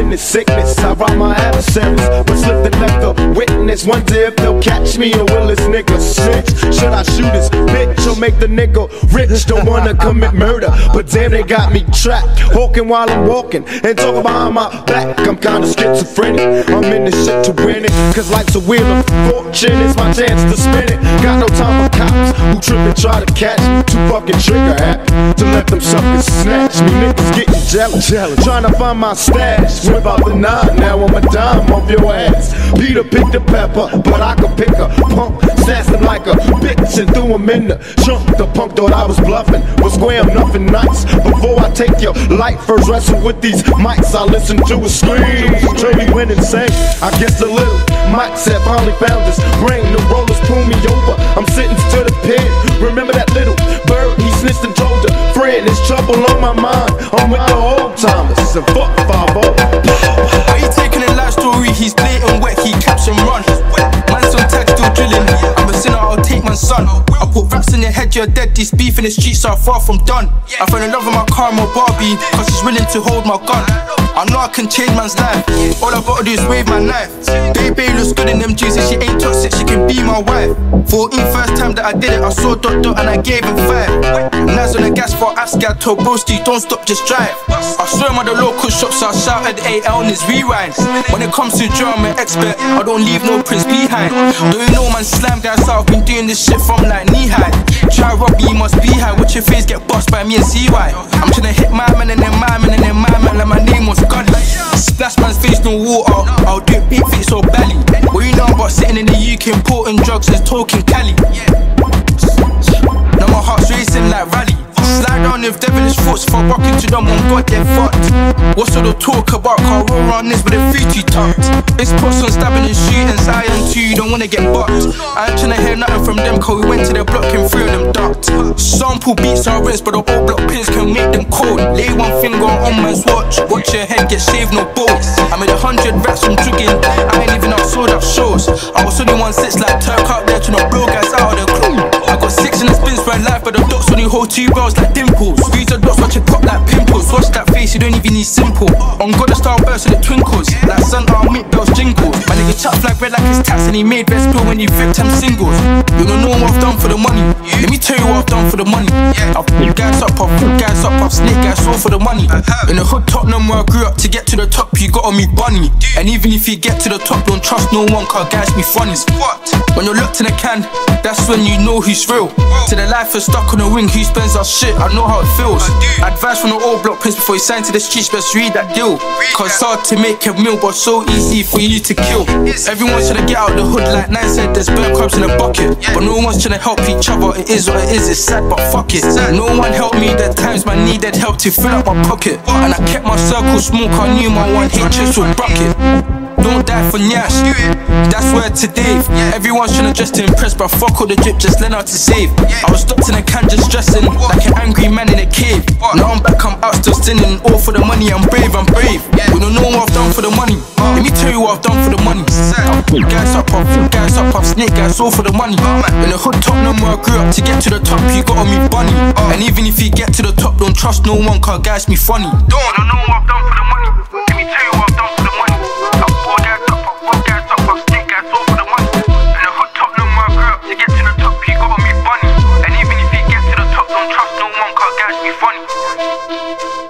in this sickness. I rob my adversaries, but slip and let the witness wonder if they'll catch me or will this nigga snitch. Should I shoot this bitch or make the nigga rich? Don't wanna commit murder, but damn they got me trapped. Hawking while I'm walking and talking behind my back. I'm kinda schizophrenic, I'm in this shit to win it. Cause life's a wheel of fortune, it's my chance to spin it. Got no time for cops who trip and try to catch me. Too fucking trigger happy to let them suckers snatch me. Niggas getting jealous, trying to find my stash. Whip out the 9, now I'm a dime off your ass. Peter picked the pepper, but I could pick a punk. Snatched him like a bitch and threw him in the trunk. The punk thought I was bluffing, but square I'm nothing nice. Before I take your life, first wrestle with these mics. I listen to a scream, till we went insane. I guess the little Mike said finally found his brain. The rollers pull me over, I'm sitting to the pin. Remember that little bird, he snitched and told a friend. There's trouble on my mind, I'm with the old timers. And fuck 5-0. Are you taking a life story? He's blatant wet, he caps and run. Man's on tag still drilling. I'm a sinner, I'll take my son. I put raps in your head, you're dead. This beef in the streets are far from done. I fell in love with my car, my Barbie, cause she's willing to hold my gun. I know I can change man's life, all I gotta do is wave my knife. Baby looks good in them jeans and she ain't toxic, she can be my wife. 14 first time that I did it, I saw Dot and I gave him 5. Nice on the gas for Asky, I told broski, don't stop, just drive. I saw him at the local shops, so I shouted AL on his rewind. When it comes to drum, I'm an expert, I don't leave no prince behind. Don't you know man, slam guys out, I've been doing this shit from like knee high. Try rob me, you must be high, watch your face get bust by me and CY. I'm tryna hit my man and then my man and then my man, like my name was Gully. Splash man's face, no water, I'll do it big face or belly. What you know about sitting in the UK importing drugs and talking Cali? Now my heart's racing like rally. Slide down with devilish thoughts, if I walk into them on God, they're fucked. What's all the talk about? Can't roll around this with a 3-2 tucked. It's posts on stabbing and shooting, Zion too, you don't wanna get bucked. I ain't tryna hear nothing from them, cause we went to their block and 3 of them ducked. Sample beats are rinse, but the old block pins can make them cold. Lay one finger on man's watch, watch your head get shaved, no bolts. I made 100 racks from jugging, I ain't even out sold out shows. I was only 1-6 like Turk out there, tryna blow guys out of the club. I got 6 in the spins for life, but the dots only hold 2 barrels like dimples. Squeeze the dots, watch it pop like pimples. Watch that face, you don't even need simple. On God the style burst with the twinkles, like sun I'll make bells jingle. My nigga chop like red like his tats, and he made best spill when he victim singles. You don't know what I've done for the money, let me tell you what I've done for the money. I've pulled guys up, I've snake guys all for the money. In the hood Tottenham where I grew up, to get to the top you gotta meet bunny. And even if you get to the top, don't trust no one, cause guys be funny. When you're locked in a can, that's when you know who's real. To the life is stuck on a wing, who spends our shit, I know how it feels. Advice from the old block prince before you sign to the streets, best read that deal. Cause it's hard to make a meal, but so easy for you to kill. Everyone's trying to get out of the hood, like 9 said, there's burnt crabs in a bucket. But no one's trying to help each other, it is what it is, it's sad but fuck it. No one helped me, the times man needed help to fill up my pocket. And I kept my circle small, cause I knew my one hit chips would bucket. Don't die for Nyash, that's word to Dave. Everyone's trying to dress to impress, but fuck all the drip, just learn how to save. I was stopped in a can just stressing, like an angry man in a cave. Now I'm back, I'm out still sinning, all for the money, I'm brave, I'm brave. You don't know what I've done for the money, let me tell you what I've done for the money. I've pulled guys up, I've snake guys all for the money. In the hood Tottenham where I grew up, to get to the top you gotta meet bunny. And even if you get to the top, don't trust no one, cause guys be funny. Don't know what I've done for the money, let me tell you what I've done for the money. I've snake guys all for the money. In the hood Tottenham where I grew up, to get to the top you gotta meet bunny. And even if you get to the top, don't trust no one, cause guys be funny.